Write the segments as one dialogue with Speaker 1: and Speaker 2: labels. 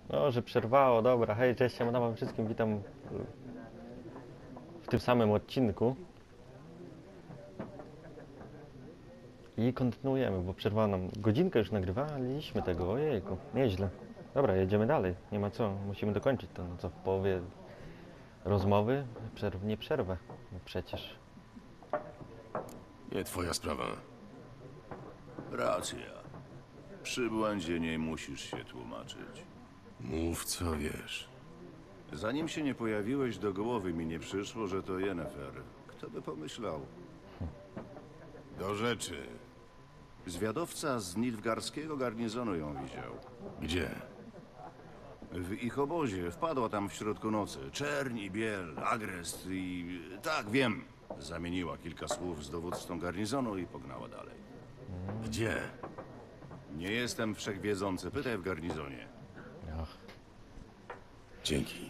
Speaker 1: No, że przerwało, dobra. Hej, cześć, siemano wam wszystkim, witam w tym samym odcinku. I kontynuujemy, bo przerwano nam godzinkę już nagrywaliśmy tego, ojejku, nieźle. Dobra, jedziemy dalej, nie ma co, musimy dokończyć to, no co, w połowie rozmowy nie przerwę, no przecież.
Speaker 2: Nie twoja sprawa.
Speaker 3: Racja. Przy błędzie nie musisz się tłumaczyć.
Speaker 2: Mów co wiesz.
Speaker 3: Zanim się nie pojawiłeś, do głowy mi nie przyszło, że to Yennefer. Kto by pomyślał?
Speaker 2: Do rzeczy.
Speaker 3: Zwiadowca z Nilfgaardzkiego garnizonu ją widział.
Speaker 2: Gdzie?
Speaker 3: W ich obozie wpadła tam w środku nocy. Czerń i biel, agrest i... Tak, wiem. Zamieniła kilka słów z dowódcą garnizonu i pognała dalej.
Speaker 2: Gdzie?
Speaker 3: Nie jestem wszechwiedzący, pytaj w garnizonie.
Speaker 1: Ach,
Speaker 2: Dzięki.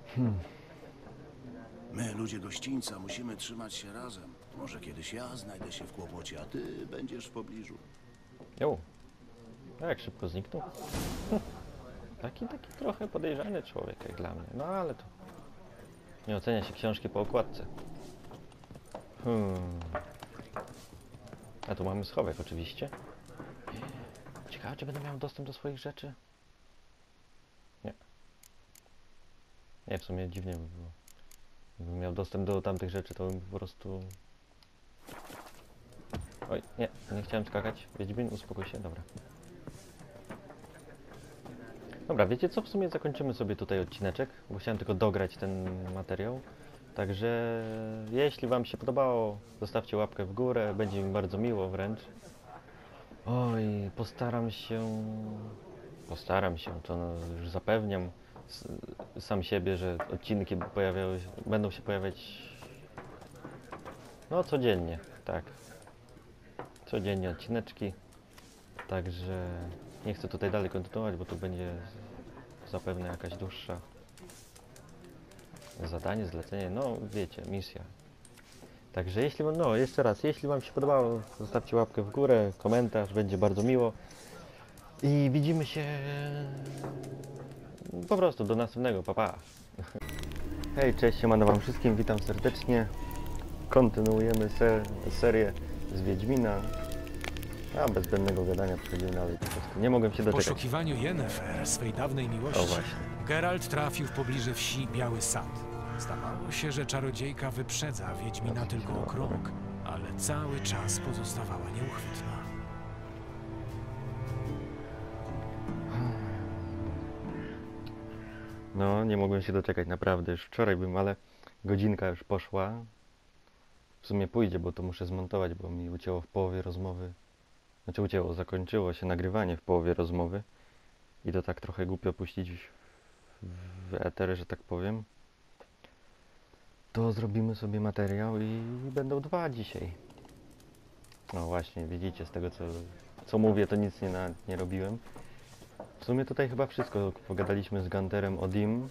Speaker 3: My, ludzie gościńca, musimy trzymać się razem. Może kiedyś ja znajdę się w kłopocie, a ty będziesz w pobliżu.
Speaker 1: jo, jak szybko zniknął. Taki trochę podejrzany człowiek jak dla mnie, no ale to nie ocenia się książki po okładce. A tu mamy schowek oczywiście. Ciekawe, czy będę miał dostęp do swoich rzeczy? Nie. Nie, w sumie dziwnie by było. Gdybym miał dostęp do tamtych rzeczy, to bym po prostu... Oj, nie chciałem skakać. Wiedźmin, uspokój się, dobra. Dobra, wiecie co? W sumie zakończymy sobie tutaj odcineczek, bo chciałem tylko dograć ten materiał. Także jeśli wam się podobało, zostawcie łapkę w górę, będzie mi bardzo miło wręcz. Oj, postaram się, to no, już zapewniam sam siebie, że odcinki będą się pojawiać no codziennie, tak. Codziennie odcineczki. Także nie chcę tutaj dalej kontynuować, bo tu będzie zapewne jakaś dłuższa zadanie, zlecenie, no wiecie, misja. Także jeśli, no jeszcze raz, jeśli wam się podobało, zostawcie łapkę w górę, komentarz, będzie bardzo miło. I widzimy się po prostu do następnego, pa pa. Hej, cześć, siemano wam wszystkim, witam serdecznie. Kontynuujemy serię z Wiedźmina. A bez zbędnego gadania przechodzimy dalej po prostu. Nie mogłem się
Speaker 4: W
Speaker 1: doczekać.
Speaker 4: poszukiwaniu Yennefer, swej dawnej
Speaker 1: O
Speaker 4: miłości,
Speaker 1: właśnie.
Speaker 4: Geralt trafił w pobliże wsi Biały Sad. Zdawało się, że czarodziejka wyprzedza Wiedźmina tylko o krok, ale cały czas pozostawała nieuchwytna.
Speaker 1: No, nie mogłem się doczekać, naprawdę. Już wczoraj bym, ale godzinka już poszła. W sumie pójdzie, bo to muszę zmontować, bo mi ucięło w połowie rozmowy. Znaczy ucięło, zakończyło się nagrywanie w połowie rozmowy. I to tak trochę głupio puścić w eter, że tak powiem. To zrobimy sobie materiał i będą dwa dzisiaj. No właśnie, widzicie, z tego co mówię, to nic nie robiłem. W sumie tutaj chyba wszystko. Pogadaliśmy z Gunterem o Dim.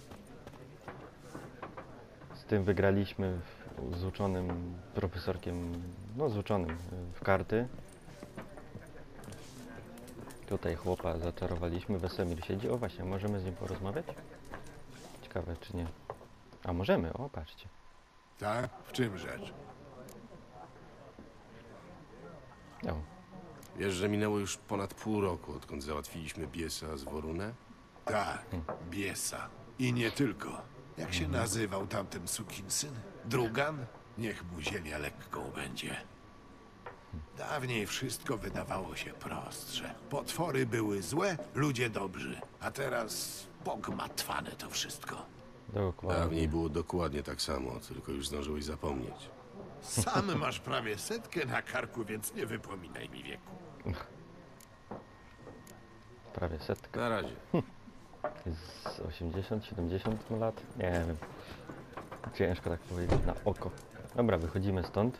Speaker 1: Z tym wygraliśmy z uczonym profesorkiem, no z uczonym w karty. Tutaj chłopa zaczarowaliśmy, Wesemir siedzi. O właśnie, możemy z nim porozmawiać? Ciekawe czy nie. A możemy, o patrzcie.
Speaker 2: Tak? W czym rzecz?
Speaker 1: O,
Speaker 2: Wiesz, że minęło już ponad pół roku, odkąd załatwiliśmy Biesa z Worunę?
Speaker 5: Tak, Biesa. I nie tylko. Jak się nazywał tamten sukinsyn? Drugan? Niech mu ziemia lekką będzie. Dawniej wszystko wydawało się prostsze. Potwory były złe, ludzie dobrzy. A teraz pogmatwane to wszystko.
Speaker 1: dokładnie.
Speaker 2: Dawniej było dokładnie tak samo, tylko już zdążyłeś zapomnieć.
Speaker 5: Sam masz prawie 100 na karku, więc nie wypominaj mi wieku.
Speaker 1: Prawie setka.
Speaker 2: Na razie.
Speaker 1: Z 80, 70 lat? Nie wiem. Ciężko tak powiedzieć na oko. Dobra, wychodzimy stąd.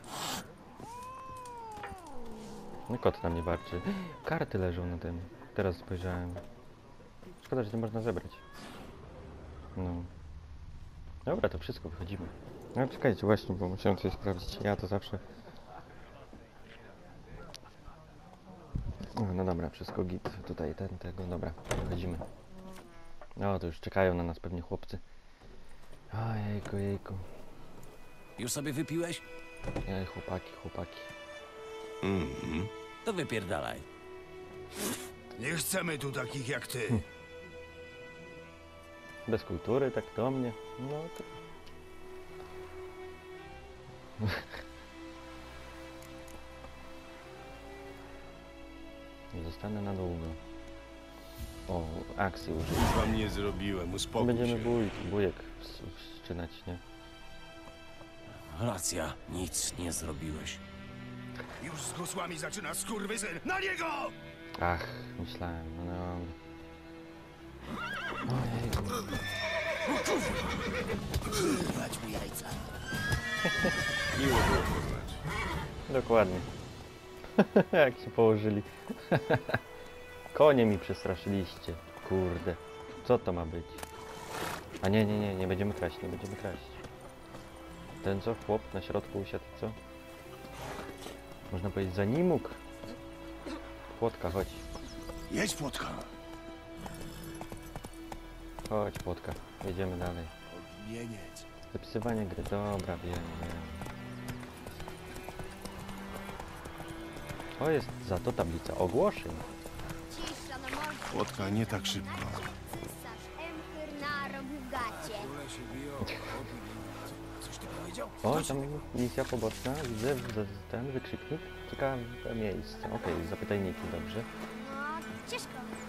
Speaker 1: No kot na mnie warczy. Karty leżą na tym. Teraz spojrzałem. Szkoda, że nie można zebrać. No. Dobra, to wszystko, wychodzimy. No czekajcie właśnie, bo musiałem coś sprawdzić. Ja to zawsze... No dobra, wszystko git. Tutaj tego, dobra, wychodzimy. O, to już czekają na nas pewnie chłopcy. Ojejku, jejku.
Speaker 6: Już sobie wypiłeś?
Speaker 1: Ej, chłopaki.
Speaker 2: Mhm.
Speaker 6: To wypierdalaj.
Speaker 5: Nie chcemy tu takich jak ty.
Speaker 1: Bez kultury, tak do mnie. No to... Nie zostanę na długo. O, akcji użyć.
Speaker 2: Nic wam nie zrobiłem, uspokój
Speaker 1: Będziemy
Speaker 2: się.
Speaker 1: bujek wszczynać, nie?
Speaker 6: Racja, nic nie zrobiłeś.
Speaker 5: Już z gusłami zaczyna skurwysyn. Na niego!
Speaker 1: Ach, myślałem, no. Ojejku.
Speaker 6: Dać mu jajca.
Speaker 2: Miło było poznać.
Speaker 1: Dokładnie. Jak się położyli. Konie mi przestraszyliście. Kurde. Co to ma być? A nie będziemy kraść, nie będziemy kraść. Ten co? Chłop na środku usiadł, co? Można powiedzieć za nim mógł. Płotka, chodź.
Speaker 5: Jedź, Płotka.
Speaker 1: Chodź, Płotka. Jedziemy dalej.
Speaker 5: Odmieniec.
Speaker 1: Zapisywanie gry. Dobra, wiem. O, jest za to tablica ogłoszeń.
Speaker 7: Cisza na morzu.
Speaker 2: Płotka, nie tak szybko.
Speaker 7: Cesarz Emhyr narobił gacie.
Speaker 6: Coś ty powiedział?
Speaker 1: O, tam misja poboczna. Widzę ten wykrzyknik. Ciekawe miejsce. Okej, zapytajniki, dobrze.
Speaker 7: No, ciężko.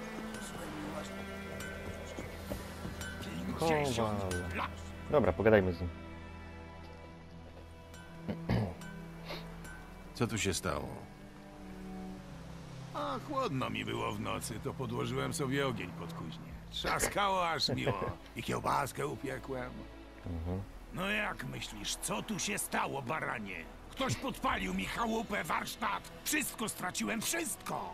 Speaker 1: Kowal. Dobra, pogadajmy z nim.
Speaker 2: Co tu się stało?
Speaker 5: A chłodno mi było w nocy, to podłożyłem sobie ogień pod kuźnię. Trzaskało aż miło. I kiełbaskę upiekłem. No jak myślisz, co tu się stało, baranie? Ktoś podpalił mi chałupę, warsztat. Wszystko straciłem, wszystko!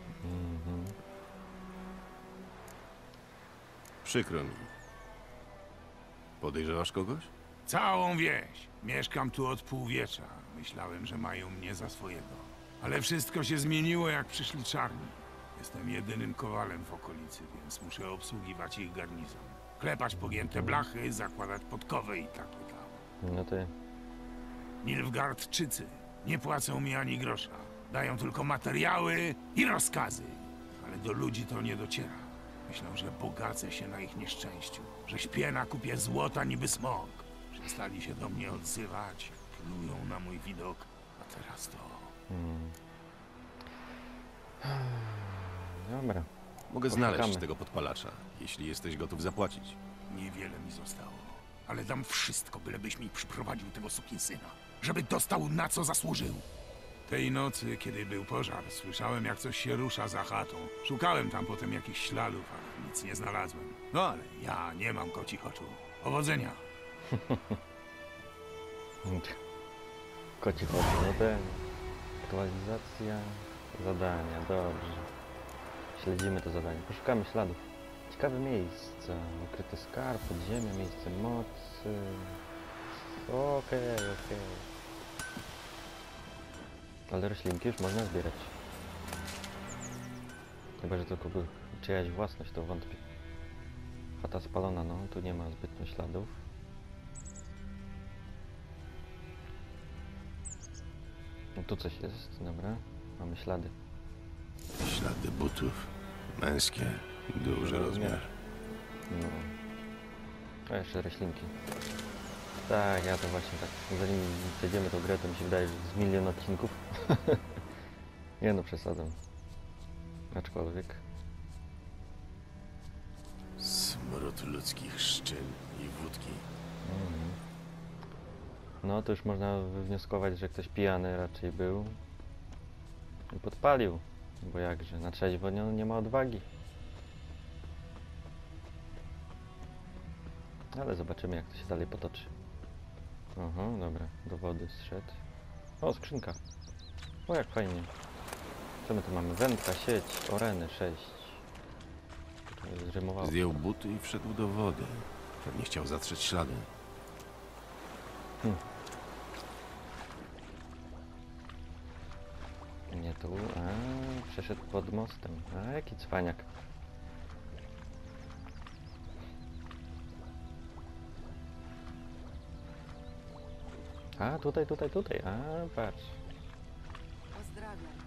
Speaker 2: Przykro mi. Podejrzewasz kogoś?
Speaker 5: Całą wieś. Mieszkam tu od półwiecza. Myślałem, że mają mnie za swojego. Ale wszystko się zmieniło, jak przyszli czarni. Jestem jedynym kowalem w okolicy, więc muszę obsługiwać ich garnizon. Klepać pogięte blachy, zakładać podkowy i tak i tam.
Speaker 1: No to
Speaker 5: Nilfgaardczycy nie płacą mi ani grosza. Dają tylko materiały i rozkazy. Ale do ludzi to nie dociera. Myślą, że bogacę się na ich nieszczęściu. Że śpię na kupie złota niby smok. Przestali się do mnie odzywać. Plują na mój widok. A teraz to...
Speaker 1: dobra.
Speaker 2: Mogę znaleźć
Speaker 1: Poszukamy.
Speaker 2: tego podpalacza, jeśli jesteś gotów zapłacić.
Speaker 5: Niewiele mi zostało. Ale dam wszystko, bylebyś mi przyprowadził tego sukinsyna. Żeby dostał na co zasłużył. Tej nocy, kiedy był pożar, słyszałem jak coś się rusza za chatą. Szukałem tam potem jakichś śladów, ale nic nie znalazłem. No ale ja nie mam kocich oczu. Powodzenia.
Speaker 1: Koci chodzi, no ten. Aktualizacja zadania, dobrze. Śledzimy to zadanie. Poszukamy śladów. Ciekawe miejsca. Ukryty skarb, podziemie, miejsce mocy. Okej. Ale roślinki już można zbierać. Chyba, że tylko był czyjaś własność, to wątpię. Chata spalona, no tu nie ma zbytnio śladów. No tu coś jest, dobra. Mamy ślady.
Speaker 2: Ślady butów. Męskie. Duży rozmiar.
Speaker 1: No. A jeszcze roślinki. Tak, ja to właśnie tak. Zanim przejdziemy tą grę, to mi się wydaje, że z milion odcinków. Nie no, przesadzam. Aczkolwiek.
Speaker 2: Smród ludzkich szczyn i wódki.
Speaker 1: No to już można wywnioskować, że ktoś pijany raczej był. I podpalił. Bo jakże, na trzeźwo nie ma odwagi. Ale zobaczymy, jak to się dalej potoczy. Aha, dobra, do wody zszedł. O, skrzynka. O, jak fajnie. Co my tu mamy? Wędka, sieć, oreny 6. To zrymowało.
Speaker 2: Zdjął buty i wszedł do wody. Pewnie chciał zatrzeć ślady.
Speaker 1: Nie tu, przeszedł pod mostem. A, jaki cwaniak. A, tutaj. A, patrz.
Speaker 8: Pozdrawiam.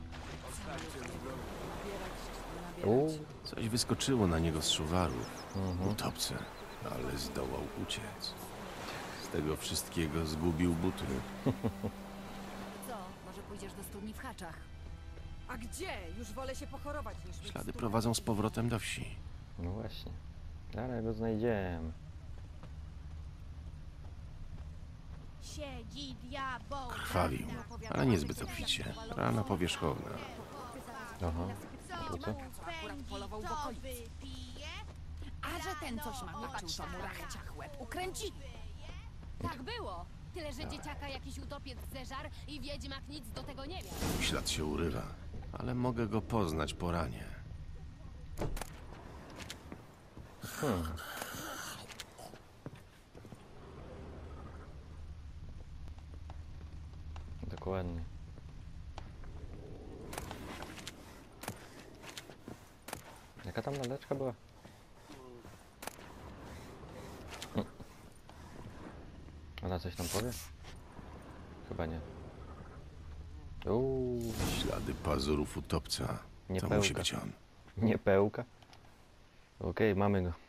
Speaker 2: Coś wyskoczyło na niego z szuwarów.
Speaker 1: Mhm.
Speaker 2: Utopce, ale zdołał uciec. Z tego wszystkiego zgubił buty.
Speaker 8: Co? Może pójdziesz do studni w Haczach? A gdzie? Już wolę się pochorować niż mieć
Speaker 2: Ślady
Speaker 8: studnię.
Speaker 2: prowadzą z powrotem do wsi.
Speaker 1: No właśnie. Ale go znajdziemy.
Speaker 7: Siedzi diabeł.
Speaker 2: Krwawił, ale niezbyt obficie. Rana powierzchowna.
Speaker 1: Aha. Tu co?
Speaker 7: Spędzi,
Speaker 8: polował w
Speaker 7: to
Speaker 8: okolicy.
Speaker 7: wypije.
Speaker 8: A że ten coś ma mieczył, to mu rachciach łeb ukręci.
Speaker 9: Tak było. Tyle, że dzieciaka jakiś utopiec zeżar i wiedźmak nic do tego nie miał.
Speaker 2: Ślad się urywa, ale mogę go poznać po ranie.
Speaker 1: Dokładnie. Jaka tam laleczka była? Ona coś nam powie? Chyba nie.
Speaker 2: Ślady pazurów utopca.
Speaker 1: Nie
Speaker 2: To
Speaker 1: pełka.
Speaker 2: musi być on.
Speaker 1: Nie pełka. Okej, mamy go.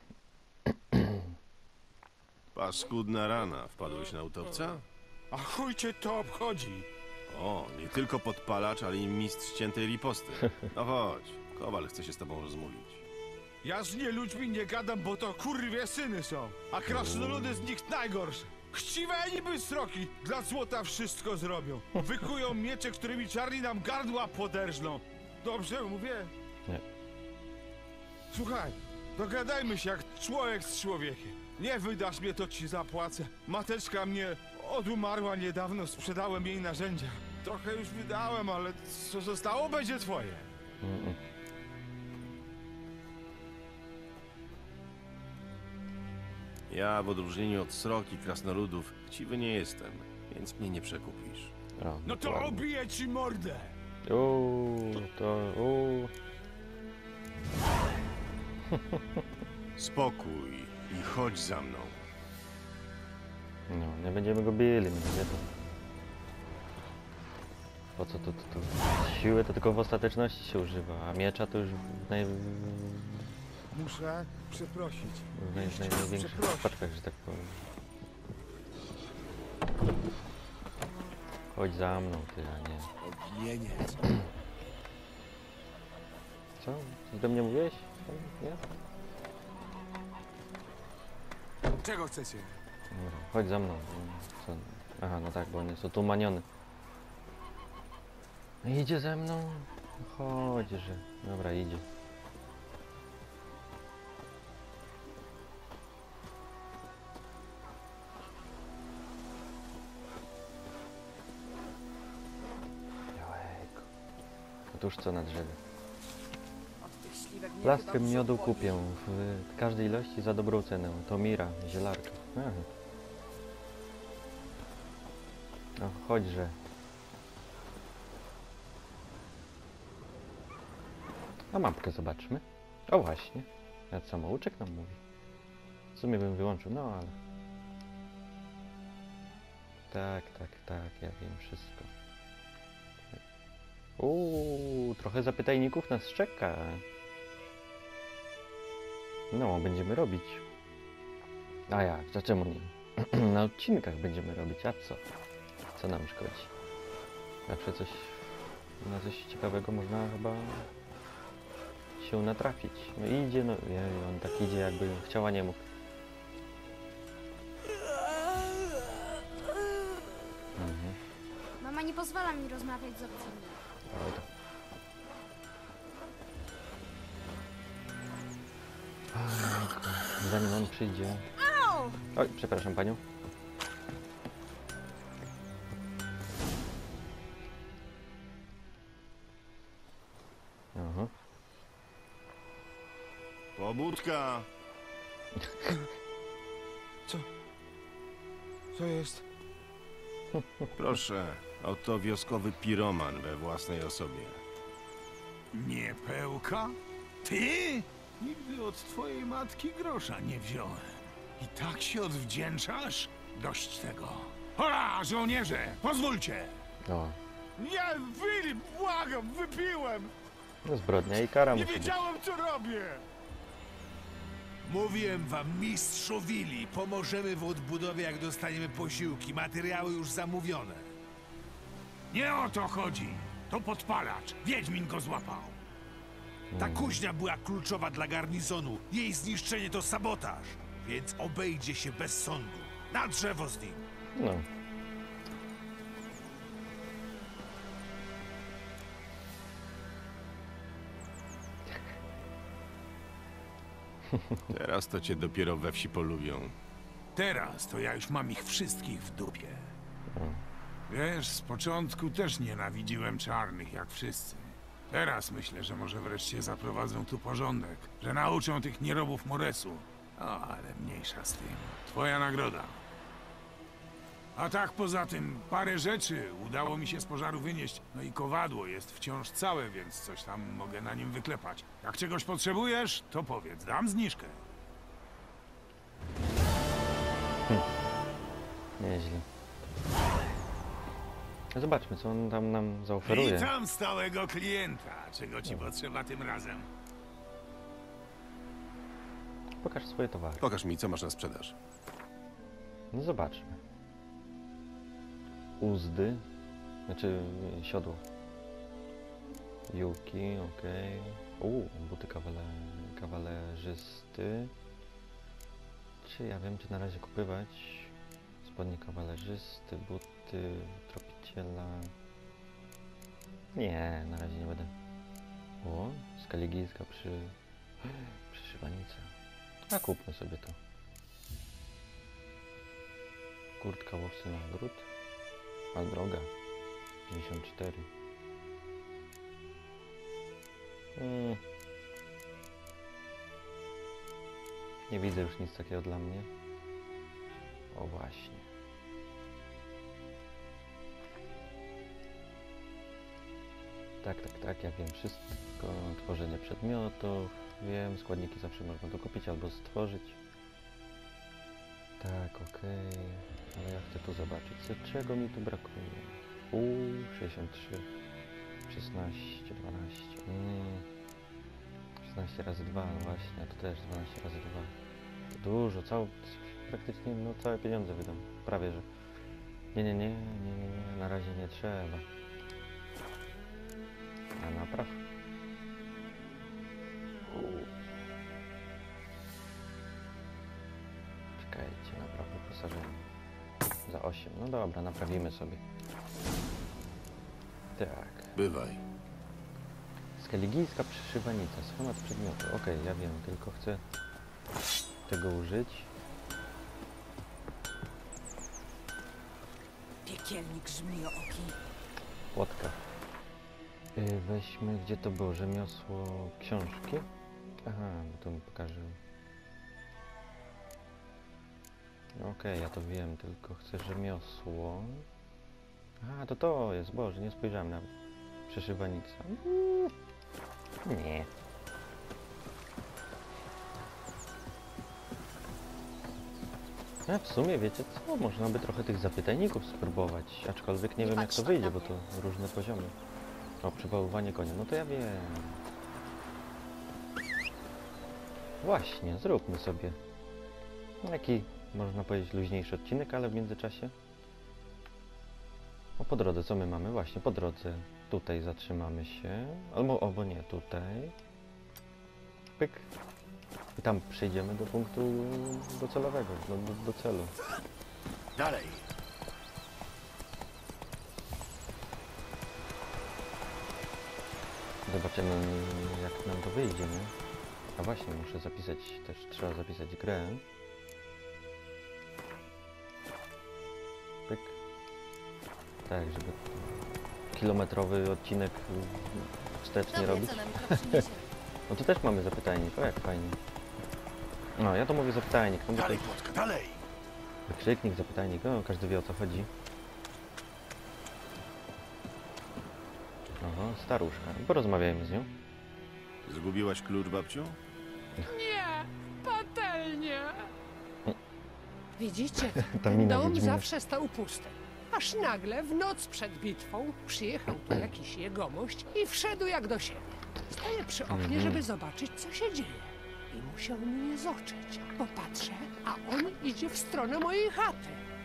Speaker 2: Paskudna rana. Wpadłeś na utopca?
Speaker 5: A chuj cię to obchodzi?
Speaker 2: O, nie tylko podpalacz, ale i mistrz ciętej riposty. No chodź, Kowal chce się z tobą rozmówić.
Speaker 5: Ja z nie ludźmi nie gadam, bo to kurwie syny są. A krasnoludy z nich najgorsze. Chciwe niby sroki, dla złota wszystko zrobią. Wykują miecze, którymi czarni nam gardła poderżną. Dobrze mówię?
Speaker 1: Nie.
Speaker 5: Słuchaj, dogadajmy się jak człowiek z człowiekiem. Nie wydasz mnie, to ci zapłacę. Mateczka mnie odumarła niedawno, sprzedałem jej narzędzia. Trochę już wydałem, ale co zostało, będzie twoje.
Speaker 1: Mm-mm.
Speaker 2: Ja w odróżnieniu od srok i krasnoludów chciwy nie jestem, więc mnie nie przekupisz.
Speaker 1: O,
Speaker 5: No to
Speaker 1: dokładnie.
Speaker 5: obiję ci mordę.
Speaker 2: Spokój i chodź za mną.
Speaker 1: No, nie będziemy go bili, no gdzie to? Po co to? Siły to tylko w ostateczności się używa, a miecza to już
Speaker 5: Muszę przeprosić.
Speaker 1: w największych
Speaker 5: Przeprosić.
Speaker 1: przypadkach, że tak powiem. Chodź za mną, ty, a nie.
Speaker 5: Ogieniec.
Speaker 1: Co? Coś do mnie mówiłeś? Nie?
Speaker 5: Czego chcecie?
Speaker 1: Dobra, chodź za mną. Co? Aha, no tak, bo on jest otumaniony. No idzie ze mną? Chodź, że... Dobra, idzie. Jojku. Otóż co na drzewie?
Speaker 8: Od tych śliwek mnie
Speaker 1: Plastrem
Speaker 8: chyba
Speaker 1: miodu
Speaker 8: brzuch boli.
Speaker 1: kupię w każdej ilości za dobrą cenę. To Mira, zielarka. Aha. No, chodźże. A mapkę zobaczmy. O właśnie. Nawet samouczek nam mówi. W sumie bym wyłączył, no ale... Tak, ja wiem wszystko. Trochę zapytajników nas czeka. No, będziemy robić. A jak, to czemu nie? Na odcinkach będziemy robić, a co? Co nam szkodzi? Zawsze coś... Na coś ciekawego można chyba... się natrafić. No idzie, no... on tak idzie, jakby chciał, a nie mógł. Mhm.
Speaker 7: Mama nie pozwala mi rozmawiać z obcymi.
Speaker 1: Oj tam. Ojku, zanim on przyjdzie... Oj, przepraszam panią. Aha.
Speaker 2: Pobudka!
Speaker 5: Co jest?
Speaker 2: Proszę, oto wioskowy piroman we własnej osobie.
Speaker 5: Nie pełka? Ty? Nigdy od twojej matki grosza nie wziąłem. I tak się odwdzięczasz? Dość tego.
Speaker 10: Hola, żołnierze! Pozwólcie!
Speaker 1: O,
Speaker 10: Nie, Filip, błagam, wypiłem!
Speaker 1: no zbrodnia i kara
Speaker 10: Nie
Speaker 1: musi być.
Speaker 10: wiedziałem, co robię!
Speaker 5: Mówiłem wam, mistrzu Willi, pomożemy w odbudowie, jak dostaniemy posiłki. Materiały już zamówione.
Speaker 10: Nie o to chodzi! To podpalacz. Wiedźmin go złapał.
Speaker 5: Ta kuźnia była kluczowa dla garnizonu. Jej zniszczenie to sabotaż. Więc obejdzie się bez sądu. Na drzewo z nim.
Speaker 1: No.
Speaker 2: Teraz to cię dopiero we wsi polubią.
Speaker 10: Teraz to ja już mam ich wszystkich w dupie. Wiesz, z początku też nienawidziłem czarnych, jak wszyscy. Teraz myślę, że może wreszcie zaprowadzą tu porządek, że nauczą tych nierobów Moresu. O, ale mniejsza z tym. Twoja nagroda. A tak poza tym, parę rzeczy udało mi się z pożaru wynieść. No i kowadło jest wciąż całe, więc coś tam mogę na nim wyklepać. Jak czegoś potrzebujesz, to powiedz, dam zniżkę.
Speaker 1: Nieźle. Zobaczmy, co on tam nam zaoferuje.
Speaker 10: Witam stałego klienta. Czego ci potrzeba tym razem?
Speaker 1: Pokaż swoje towary.
Speaker 2: Pokaż mi, co masz na sprzedaż.
Speaker 1: No zobaczmy. Uzdy. Znaczy siodło. Juki, okej. Buty kawalerzysty. Czy ja wiem, czy na razie kupywać? Spodnie kawalerzysty, buty tropiciela. Nie, na razie nie będę. O, skaligijska przyszywanica. A kupmy sobie to. Kurtka łowcy nagród. A droga. 54. Nie widzę już nic takiego dla mnie. O właśnie. Tak, ja wiem wszystko. Tworzenie przedmiotów. Wiem, składniki zawsze można dokupić albo stworzyć. Tak, okej. Ale ja chcę tu zobaczyć, czego mi tu brakuje. 63. 16, 12. 16 razy 2, no właśnie, a to też 12 razy 2. To dużo, praktycznie no, całe pieniądze wydam. Prawie, że. Nie, na razie nie trzeba. A napraw. Czekajcie, napraw wyposażenie. Za 8. No dobra, naprawimy sobie. Tak.
Speaker 2: Bywaj.
Speaker 1: Skaligijska przyszywanica. Schemat przedmiotu. Okej, ja wiem, tylko chcę tego użyć.
Speaker 8: Piekielnik żmijooki.
Speaker 1: Płotka. Weźmy, gdzie to było? Rzemiosło książki? Aha, to mi pokaże. Okej, ja to wiem, tylko chcę rzemiosło. A, to jest, Boże, nie spojrzałem nawet. Przyszywanica. Nie. A w sumie, wiecie co? Można by trochę tych zapytajników spróbować, aczkolwiek nie wiem jak to wyjdzie, bo to różne poziomy. O, przywoływanie konia, no to ja wiem. Właśnie, zróbmy sobie taki, można powiedzieć, luźniejszy odcinek, ale w międzyczasie. O, po drodze, co my mamy? Właśnie, po drodze tutaj zatrzymamy się, albo nie, tutaj. Pyk. I tam przejdziemy do punktu docelowego, do celu.
Speaker 3: Dalej.
Speaker 1: Zobaczymy, jak nam to wyjdzie, nie? A właśnie, muszę zapisać, też trzeba zapisać grę. Pyk. Tak, żeby kilometrowy odcinek wstecznie robić. No to też mamy zapytajnik, o jak fajnie. No, ja to mówię zapytajnik. No
Speaker 3: Dalej, Płotka, dalej!
Speaker 1: Wykrzyknik, zapytajnik, no każdy wie o co chodzi. Oho, staruszka. Porozmawiajmy z nią.
Speaker 2: Zgubiłaś klucz, babciu?
Speaker 9: Nie, patelnie.
Speaker 11: Widzicie,
Speaker 1: Ta
Speaker 11: ten
Speaker 1: mina
Speaker 11: dom
Speaker 1: Wiedźmina.
Speaker 11: zawsze stał pusty. Aż nagle w noc przed bitwą przyjechał tu jakiś jegomość i wszedł jak do siebie. Staję przy oknie, żeby zobaczyć, co się dzieje. I musiał mnie zobaczyć, bo patrzę, a on idzie w stronę mojej chaty.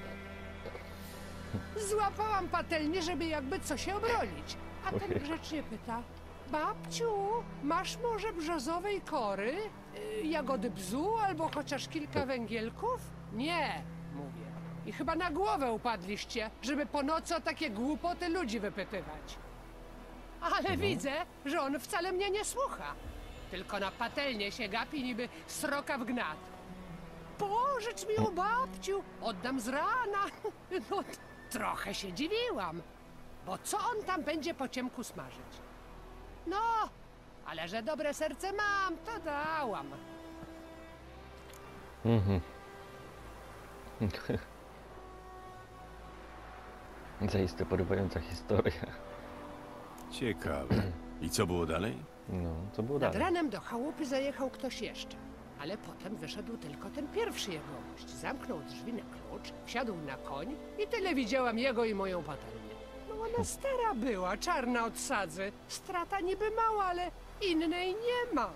Speaker 11: Złapałam patelnię, żeby jakby co się obronić. A ten grzecznie pyta: babciu, masz może brzozowej kory, jagody bzu albo chociaż kilka węgielków? Nie, mówię. I chyba na głowę upadliście, żeby po nocy o takie głupoty ludzi wypytywać. Ale widzę, że on wcale mnie nie słucha. Tylko na patelnię się gapi niby sroka w gnat. Pożycz mi ją, babciu, oddam z rana. No, trochę się dziwiłam. Bo co on tam będzie po ciemku smażyć? No, ale że dobre serce mam, to dałam.
Speaker 1: Mhm. Zaiste porywająca historia.
Speaker 2: Ciekawe. I co było dalej?
Speaker 1: No, co było
Speaker 11: Nad
Speaker 1: dalej?
Speaker 11: ranem do chałupy zajechał ktoś jeszcze. Ale potem wyszedł tylko ten pierwszy jegomość. Zamknął drzwi na klucz, wsiadł na koń i tyle widziałam jego i moją patelnię. No ona stara była, czarna od sadzy. Strata niby mała, ale innej nie mam.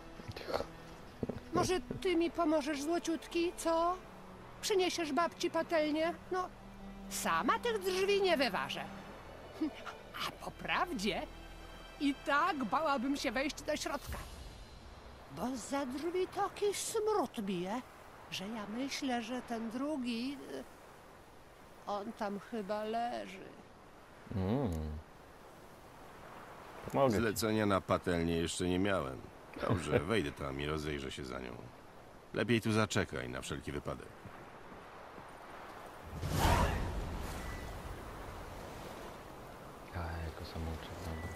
Speaker 11: Może ty mi pomożesz, złociutki, co? Przyniesiesz babci patelnię? No, sama tych drzwi nie wyważę. A po prawdzie i tak bałabym się wejść do środka. Bo za drzwi taki smród bije, że ja myślę, że ten drugi... on tam chyba leży.
Speaker 1: Pomogę ci.
Speaker 2: Zlecenia na patelnię jeszcze nie miałem. Dobrze, wejdę tam i rozejrzę się za nią. Lepiej tu zaczekaj na wszelki wypadek.
Speaker 1: A, jako samouczek, dobra.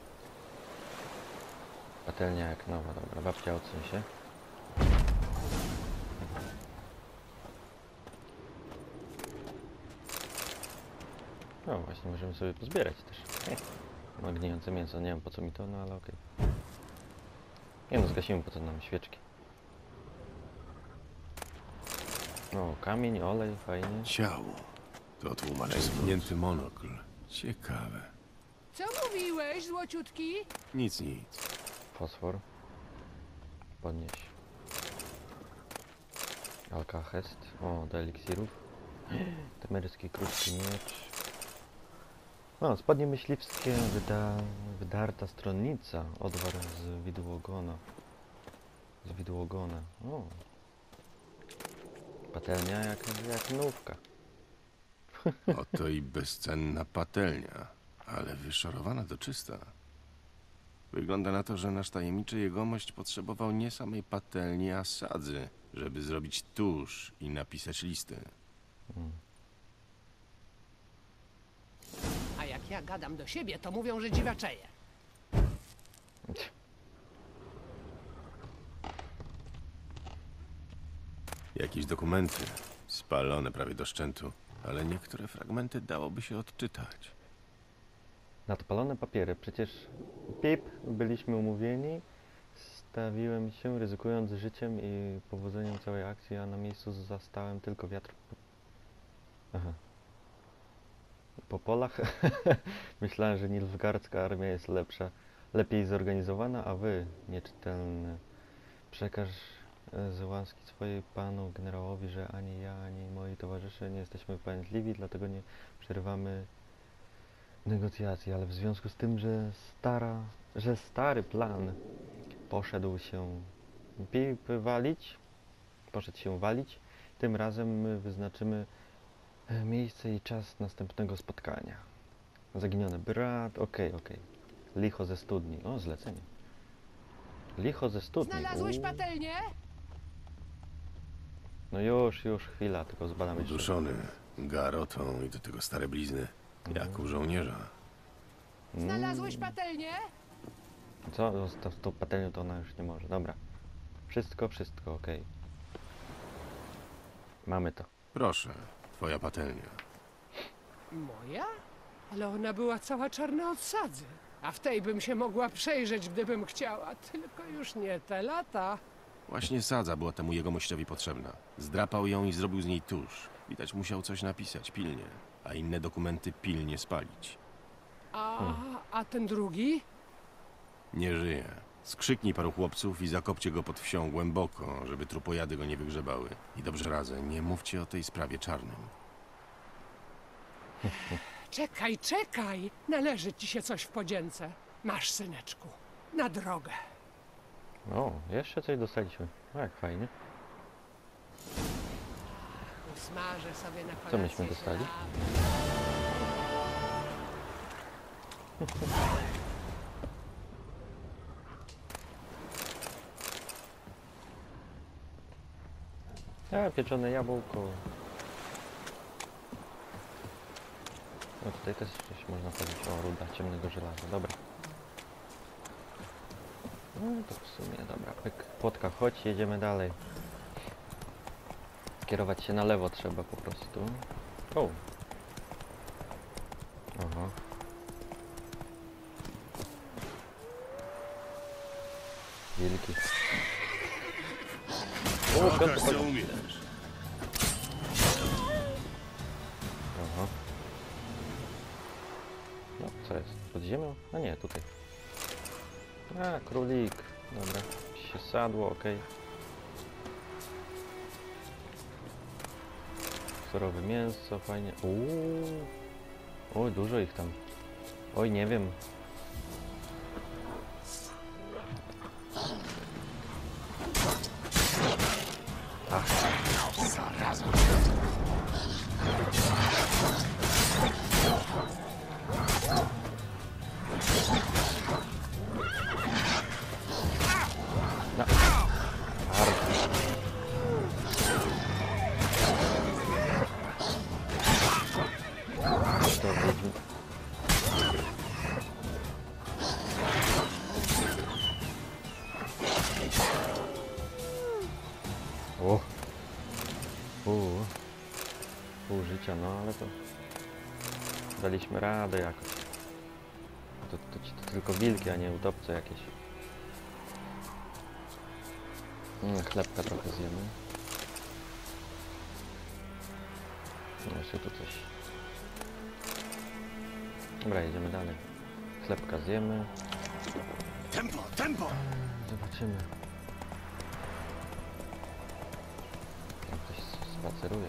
Speaker 1: Patelnia jak nowa, dobra. Babcia, odsuń się. No właśnie, możemy sobie pozbierać też. No, gnijące mięso, nie wiem po co mi to, no ale okej. Nie no, zgasimy po co nam świeczki. O, kamień, olej, fajnie.
Speaker 2: Ciało. To tłumaczy zwinięty monokl. Ciekawe.
Speaker 11: Co mówiłeś, złociutki?
Speaker 2: Nic.
Speaker 1: Fosfor. Podnieś. Alkahest. O, do eliksirów. Temeryjski krótki miecz. O, spodnie myśliwskie, wydarta stronnica. Odwar z widłogona. O. Patelnia jak nówka.
Speaker 2: Oto i bezcenna patelnia, ale wyszorowana do czysta. Wygląda na to, że nasz tajemniczy jegomość potrzebował nie samej patelni, a sadzy, żeby zrobić tusz i napisać listy.
Speaker 11: A jak ja gadam do siebie, to mówią, że dziwaczeję.
Speaker 2: Jakieś dokumenty, spalone prawie do szczętu, ale niektóre fragmenty dałoby się odczytać.
Speaker 1: Nadpalone papiery. Przecież pip, byliśmy umówieni. Stawiłem się, ryzykując życiem i powodzeniem całej akcji, a na miejscu zastałem tylko wiatr. Aha. Po polach. Myślałem, że nilfgaardzka armia jest lepsza, lepiej zorganizowana, a wy, nieczytelny, przekaż z łaski swojej panu generałowi, że ani ja, ani moi towarzysze nie jesteśmy pamiętliwi, dlatego nie przerywamy negocjacji, ale w związku z tym, że stary plan poszedł się walić, tym razem my wyznaczymy miejsce i czas następnego spotkania. Zaginiony brat, okej. Licho ze studni, o, zlecenie. Licho ze studni.
Speaker 11: Znalazłeś patelnię?
Speaker 1: No już, chwila, tylko zbadamy jeszcze.
Speaker 2: Uduszony garotą i do tego stare blizny, jak u żołnierza.
Speaker 11: Znalazłeś patelnię?
Speaker 1: Co? Z tą patelnią to ona już nie może. Dobra. Wszystko, okej. Mamy to.
Speaker 2: Proszę, twoja patelnia.
Speaker 11: Moja? Ale ona była cała czarna od sadzy. A w tej bym się mogła przejrzeć, gdybym chciała. Tylko już nie te lata.
Speaker 2: Właśnie sadza była temu jegomościowi potrzebna. Zdrapał ją i zrobił z niej tusz. Widać, musiał coś napisać pilnie, a inne dokumenty pilnie spalić.
Speaker 11: A ten drugi?
Speaker 2: Nie żyje. Skrzyknij paru chłopców i zakopcie go pod wsią głęboko, żeby trupojady go nie wygrzebały. I dobrze radzę, nie mówcie o tej sprawie czarnym.
Speaker 11: Czekaj! Należy ci się coś w podzięce. Masz, syneczku. Na drogę.
Speaker 1: O, jeszcze coś dostaliśmy. O, jak fajnie.
Speaker 11: Smażę sobie na kolację.
Speaker 1: Co myśmy dostali? A, pieczone jabłko. No tutaj też coś można powiedzieć. O, ruda ciemnego żelaza. Dobra. No to w sumie, dobra. Pyk, płotka, chodź, jedziemy dalej. Kierować się na lewo trzeba po prostu. O! Aha. Wielki. O,
Speaker 3: Pokaż, co umiesz.
Speaker 1: Aha. No, co jest? Pod ziemią? A nie, tutaj. A, królik. Dobra. Się sadło, okej. Surowe mięso, fajnie. Oj, dużo ich tam. Oj, nie wiem. Ach.
Speaker 5: Zaraza.
Speaker 1: No. To wiedźmy. O! Pół życia, no ale to daliśmy radę jakoś. To tylko wilki, a nie utopce jakieś. Chlebka trochę zjemy. No jeszcze tu coś. Dobra, jedziemy dalej. Chlebka zjemy.
Speaker 3: Tempo, tempo!
Speaker 1: Zobaczymy. Tam ktoś spaceruje.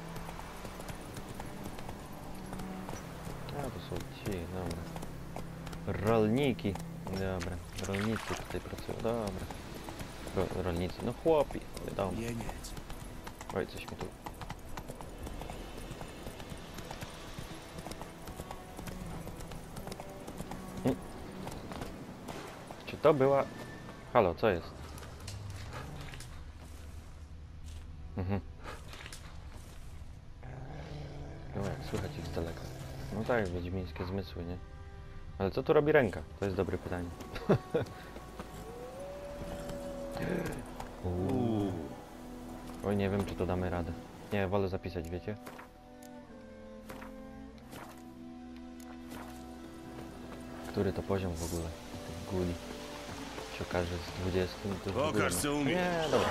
Speaker 1: A, to są ci, dobra. Rolniki. Dobra, rolnicy tutaj pracują. Dobra. Rolnicy, no chłopi, wiadomo. Oj, coś mi tu. Czy to była... Halo, co jest? No jak słychać ich z daleka. No tak, wiedźmińskie zmysły, nie? Ale co tu robi ręka? To jest dobre pytanie. Oj, nie wiem, czy to damy radę. Nie, wolę zapisać, wiecie? Który to poziom w ogóle? Tych guli. Się okaże z 20. To już w ogóle
Speaker 3: Pokaż, co umiesz.
Speaker 1: Nie, dobra.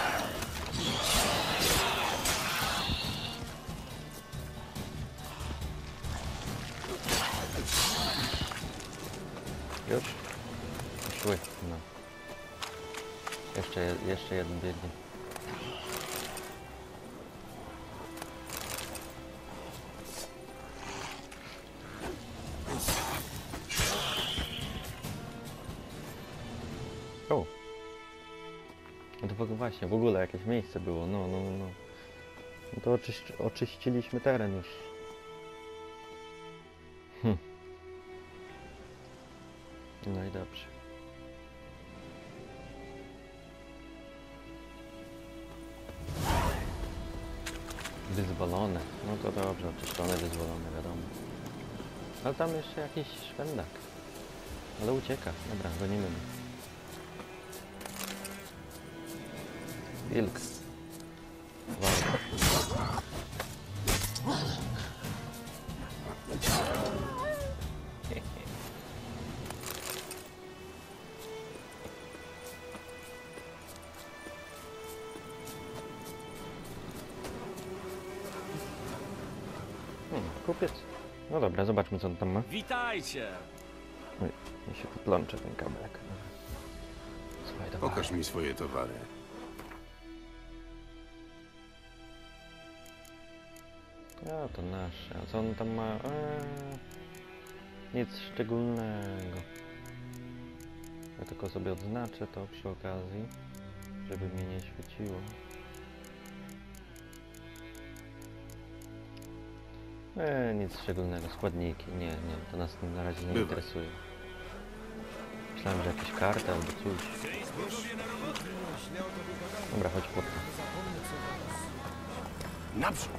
Speaker 1: Już? Szły, no. Jeszcze jeden biegnie. O! No to właśnie, w ogóle jakieś miejsce było, no. No to oczyściliśmy teren już. No i dobrze. Wyzwolone. No to dobrze, oczyszczone, wyzwolone, wiadomo. Ale tam jeszcze jakiś szwendak. Ale ucieka. Dobra, gonimy go. Wilk. Walka. Kupiec. No dobra, zobaczmy co on tam ma.
Speaker 6: Witajcie!
Speaker 1: Oj, mi się tu plącze ten kabelek. Słuchaj, dobra.
Speaker 2: Pokaż mi swoje towary.
Speaker 1: A, to nasze. A co on tam ma? Nic szczególnego. Ja tylko sobie odznaczę to przy okazji, żeby mnie nie świeciło. Nic szczególnego. Składniki. Nie, to nas na razie nie interesuje. Myślałem, że jakieś karty albo coś. Dobra, chodź pod.
Speaker 2: Naprzód!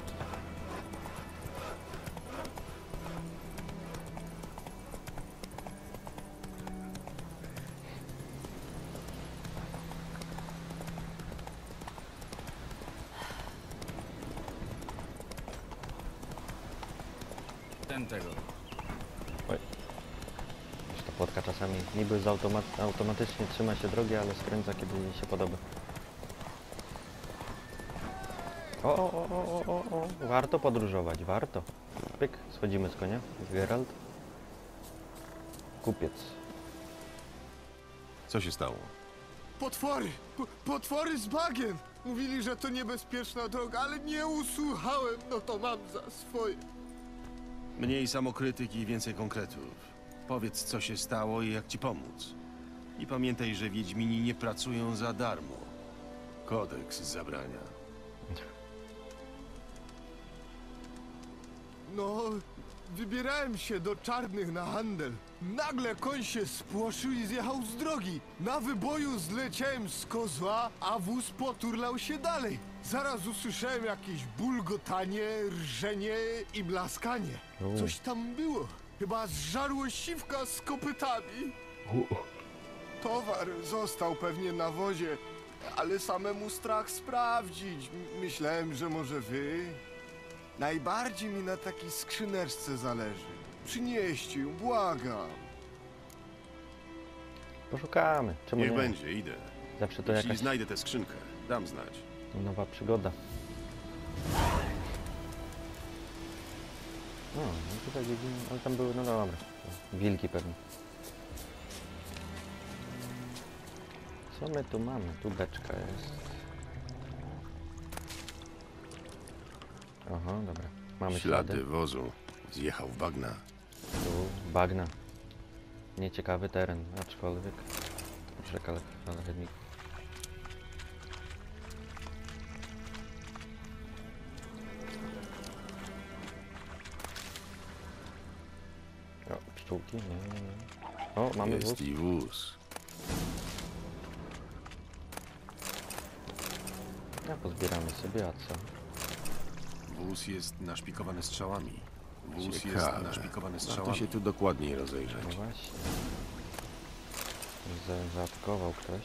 Speaker 6: Tego.
Speaker 1: Oj. Ta płotka czasami niby automatycznie trzyma się drogi, ale skręca kiedy jej się podoba. O. Warto podróżować, warto. Pyk, schodzimy z konia. Geralt. Kupiec.
Speaker 2: Co się stało?
Speaker 12: Potwory! Potwory z bagien! Mówili, że to niebezpieczna droga, ale nie usłuchałem, no to mam za swoje.
Speaker 2: Mniej samokrytyki i więcej konkretów. Powiedz, co się stało i jak ci pomóc. I pamiętaj, że Wiedźmini nie pracują za darmo. Kodeks zabrania.
Speaker 12: No, wybierałem się do Czarnych na handel. Nagle koń się spłoszył i zjechał z drogi. Na wyboju zleciałem z kozła, a wóz poturlał się dalej. Zaraz usłyszałem jakieś bulgotanie, rżenie i blaskanie. Coś tam było. Chyba zżarło siwka z kopytami. Towar został pewnie na wozie, ale samemu strach sprawdzić. Myślałem, że może wy... Najbardziej mi na takiej skrzyneczce zależy. Przynieście ją, błagam.
Speaker 1: Poszukamy. Czemu
Speaker 2: Niech
Speaker 1: nie?
Speaker 2: będzie, idę.
Speaker 1: Zawsze to
Speaker 2: Jeśli
Speaker 1: jakaś
Speaker 2: znajdę tę skrzynkę, dam znać.
Speaker 1: nowa przygoda. No tutaj widzimy, ale tam były, no dobra. Wilki pewnie. Co my tu mamy? Tu beczka jest. Aha, dobra. Mamy
Speaker 2: Ślady wozu. Zjechał w bagna.
Speaker 1: Tu bagna. Nieciekawy teren, aczkolwiek. Alchemik. O, pszczółki? Nie. O, mamy wóz.
Speaker 2: Jest i wóz.
Speaker 1: Ja pozbieramy sobie, a co?
Speaker 2: Wóz jest naszpikowany strzałami. Wóz
Speaker 3: Ciekawe.
Speaker 2: jest naszpikowany strzałami. Warto się tu dokładniej rozejrzeć.
Speaker 1: No właśnie. Zaatakował ktoś.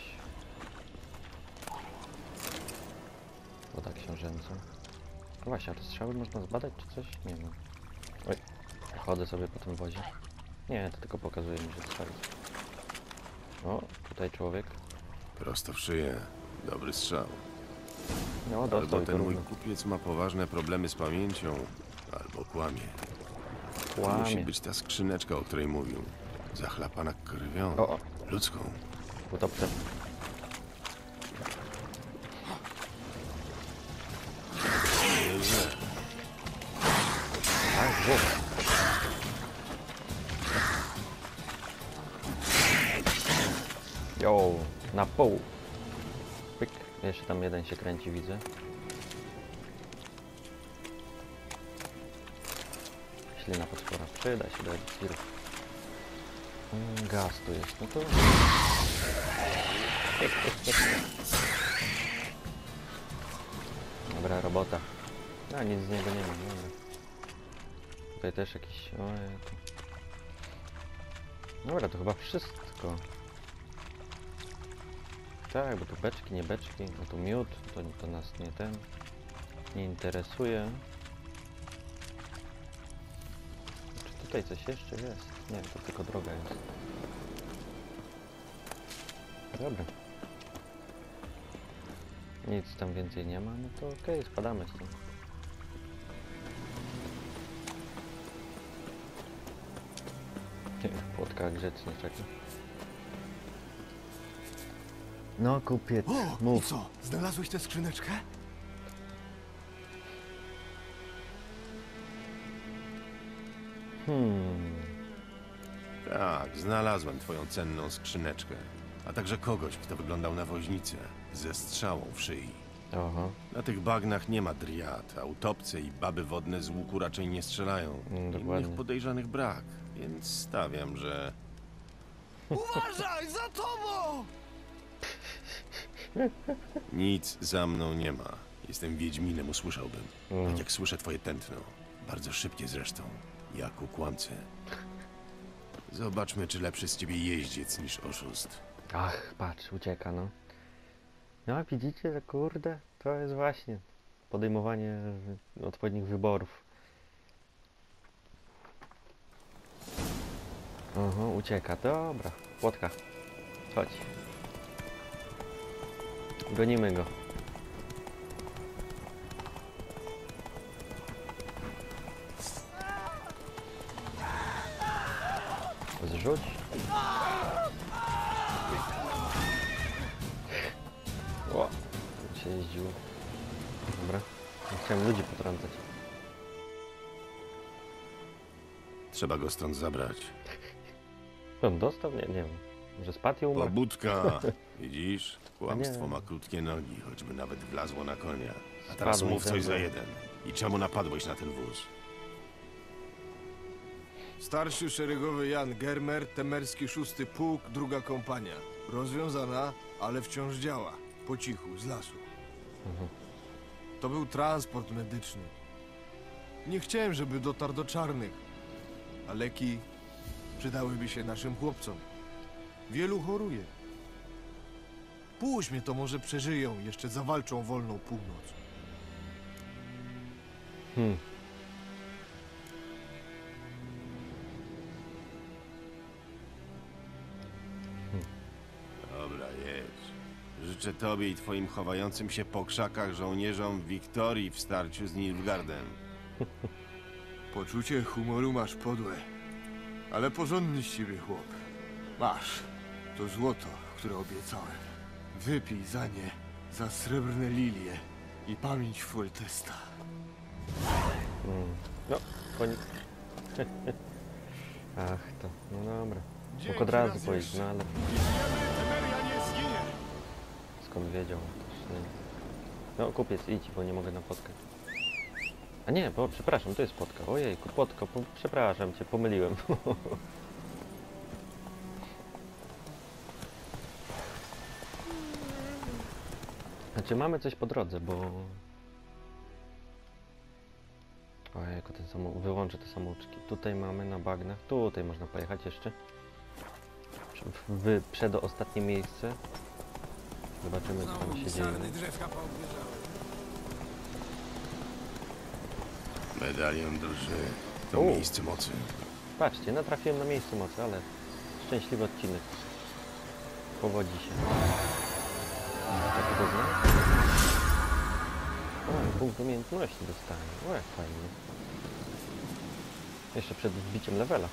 Speaker 1: Woda książęca. No właśnie, a te strzały można zbadać czy coś? Nie wiem. Oj, chodzę sobie po tym wozie. Nie, to tylko pokazuje mi, że strzały. O, tutaj człowiek.
Speaker 2: Prosto w szyję. Dobry strzał.
Speaker 1: No, dostał
Speaker 2: Albo ten mój kupiec ma poważne problemy z pamięcią, albo kłamie. To musi być ta skrzyneczka, o której mówił. Zachlapana krwią. Ludzką.
Speaker 1: Utopce. Jo, na pół. Pyk. Jeszcze tam jeden się kręci, widzę. Ślina potwora przyda się do eliksirów. Gaz tu jest, no to... Dobra robota. A nic z niego nie ma, dobra. Tutaj też jakiś... Ojejku. Dobra, to chyba wszystko. Tak, bo tu beczki, nie beczki, no tu miód, to nas nie interesuje. Czy tutaj coś jeszcze jest? Nie, to tylko droga jest. Dobra. Nic tam więcej nie ma, no to okej, spadamy stąd. Płotka grzecznie czeka. No kupiec,
Speaker 12: O, i
Speaker 1: mów.
Speaker 12: co? Znalazłeś tę skrzyneczkę?
Speaker 2: Tak, znalazłem twoją cenną skrzyneczkę. A także kogoś, kto wyglądał na woźnicę, ze strzałą w szyi.
Speaker 1: Aha,
Speaker 2: Na tych bagnach nie ma driad, a utopce i baby wodne z łuku raczej nie strzelają.
Speaker 1: dokładnie.
Speaker 2: Innych podejrzanych brak, więc stawiam, że...
Speaker 12: Uważaj, za tobą!
Speaker 2: Nic za mną nie ma. Jestem wiedźminem, usłyszałbym. Tak jak słyszę twoje tętno. Bardzo szybkie zresztą. Jak u kłamcy. Zobaczmy, czy lepszy z ciebie jeździec niż oszust.
Speaker 1: Ach, patrz, ucieka, no. No, widzicie, że kurde, to jest właśnie podejmowanie odpowiednich wyborów. Aha, ucieka, dobra. Płotka, chodź. Gonimy go. Zrzuć. O, się jeździło. Dobra. Nie chciałem ludzi potrącać.
Speaker 2: Trzeba go stąd zabrać.
Speaker 1: On dostał? Nie wiem. Może spadł i umarł?
Speaker 2: Pobudka! Widzisz? Kłamstwo
Speaker 1: Nie.
Speaker 2: ma krótkie nogi, choćby nawet wlazło na konia. A teraz
Speaker 1: Spadł
Speaker 2: mów
Speaker 1: i
Speaker 2: coś za
Speaker 1: zemdlał.
Speaker 2: jeden. I czemu napadłeś na ten wóz?
Speaker 12: Starszy szeregowy Jan Germer, temerski 6. pułk, 2. kompania. Rozwiązana, ale wciąż działa. Po cichu, z lasu. To był transport medyczny. Nie chciałem, żeby dotarł do czarnych. A leki przydałyby się naszym chłopcom. Wielu choruje. Puść mnie, to może przeżyją, jeszcze zawalczą wolną północ.
Speaker 2: Dobra, jedź. Życzę tobie i twoim chowającym się po krzakach żołnierzom Wiktorii w starciu z Nilfgaardem.
Speaker 12: Poczucie humoru masz podłe, ale porządny z ciebie chłop. Masz, to złoto, które obiecałem. Wypij za nie, za srebrne lilie i pamięć Foltesta.
Speaker 1: No, konik. Ach to, no dobra.
Speaker 12: Dzięki
Speaker 1: Mógł od razu
Speaker 12: raz
Speaker 1: powiedzieć,
Speaker 12: jeszcze.
Speaker 1: no ale
Speaker 12: Temeria nie zginie!
Speaker 1: skąd wiedział też, nie. No kupiec, idź, bo nie mogę napotkać. A nie, bo przepraszam, to jest płotka. Ojejku, płotko, przepraszam cię, pomyliłem. Znaczy mamy coś po drodze, bo... Ojejku, wyłączę te samouczki. Tutaj mamy na bagnach, tutaj można pojechać jeszcze. Przedostatnie miejsce. Zobaczymy, co tam się dzieje.
Speaker 10: drzewka poobierzały.
Speaker 2: Medalion drży. To
Speaker 1: U.
Speaker 2: miejsce mocy.
Speaker 1: Patrzcie, natrafiłem na miejsce mocy, ale szczęśliwy odcinek. Powodzi się. Takiego zna? O, punkt umiejętności dostałem. O, jak fajnie. Jeszcze przed wbiciem levela.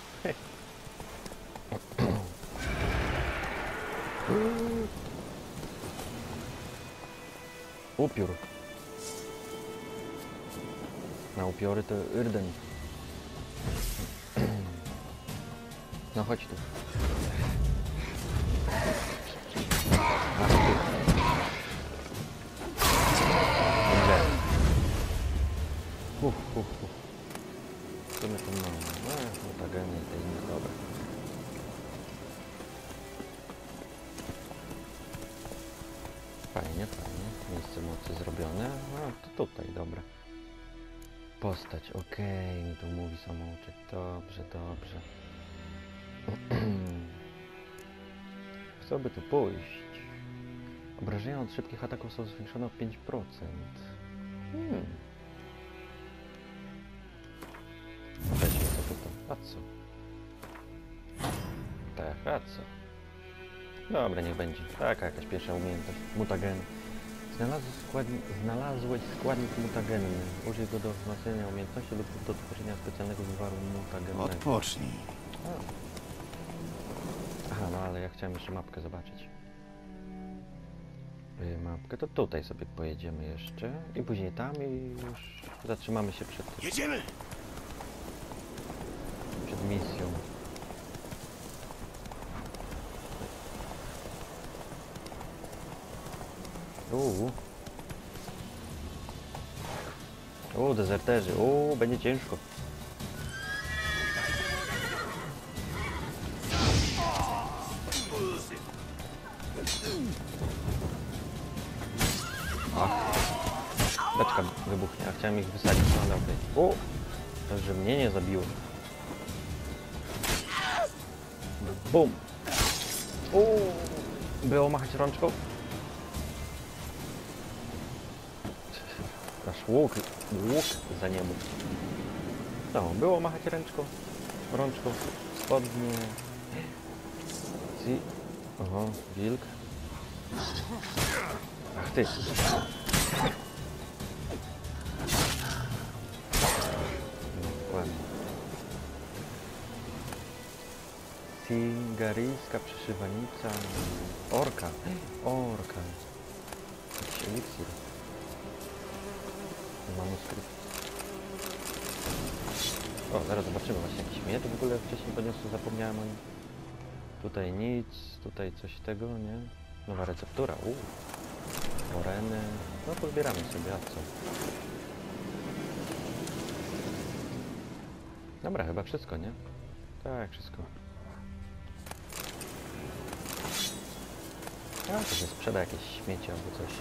Speaker 1: Upiór. Na upiory to Yrden. No chodź tu. Dobrze. Co my tam mamy? Mutageny i te inne, dobra. Fajnie, fajnie. Miejsce mocy zrobione. No to tutaj, dobra. Postać, okej, mi tu mówi samouczek. Dobrze, dobrze. Co by tu pójść? Obrażenia od szybkich ataków są zwiększone o 5%. Weźmy sobie to. A co? Tak, a co? Dobra, niech będzie. Taka jakaś pierwsza umiejętność. Mutagen. Znalazłeś składnik mutagenny. Użyj go do wzmocnienia umiejętności lub do tworzenia specjalnego wywaru mutagennego.
Speaker 2: Odpocznij.
Speaker 1: Aha, no ale ja chciałem jeszcze mapkę zobaczyć. Mapkę, to tutaj sobie pojedziemy jeszcze i później tam i już zatrzymamy się przed...
Speaker 3: Jedziemy!
Speaker 1: Przed misją. Dezerterzy. Będzie ciężko. Beczka wybuchnie, a chciałem ich wysadzić, no ale okej. Także mnie nie zabiło. Bum! Było machać rączką? Nasz łuk za niemu. No, było machać rączką, spodnie. Oho, wilk. Ach ty. Dokładnie. Singaryjska przyszywanica. Orka. Jakiś eliksir. Manuskrypt. Zaraz zobaczymy właśnie jakiś miecz w ogóle wcześniej podniosłem, zapomniałem o nim. Tutaj nic, tutaj coś tego, nie? Nowa receptura, Moreny. No pozbieramy sobie, a co? Dobra, chyba wszystko, nie? Tak, wszystko. A, to się sprzeda jakieś śmieci albo coś.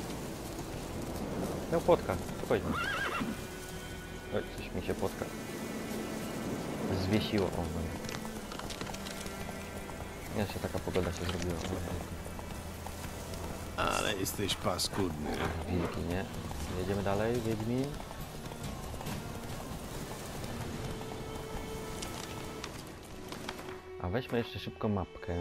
Speaker 1: No płotka, spokojnie. Oj, coś mi się płotka zwiesiło. No. Jeszcze taka pogoda się zrobiła.
Speaker 2: Ale jesteś paskudny.
Speaker 1: Wilki, nie? Jedziemy dalej, Wiedźmin. A weźmy jeszcze szybko mapkę.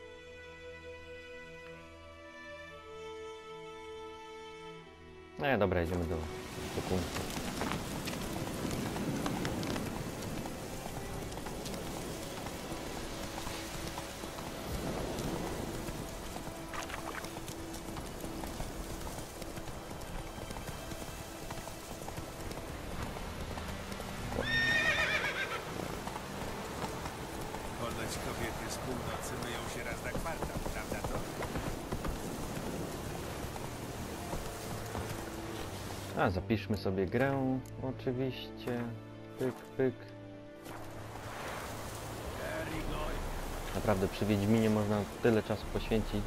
Speaker 1: No dobra, jedziemy do punktu.
Speaker 6: Ponoć kobiety z północy myją się raz na kwartał, prawda to?
Speaker 1: A, zapiszmy sobie grę, oczywiście. Pyk, pyk. Naprawdę przy Wiedźminie można tyle czasu poświęcić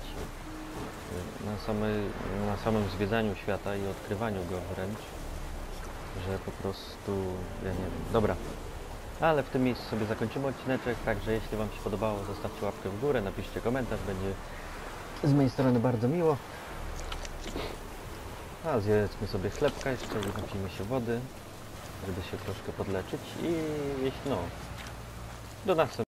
Speaker 1: na samym zwiedzaniu świata i odkrywaniu go wręcz, że po prostu, ja nie wiem. Dobra, ale w tym miejscu sobie zakończymy odcineczek, także jeśli Wam się podobało, zostawcie łapkę w górę, napiszcie komentarz, będzie z mojej strony bardzo miło. A zjedzmy sobie chlebka jeszcze i napijmy się wody, żeby się troszkę podleczyć i jeśli do następnego.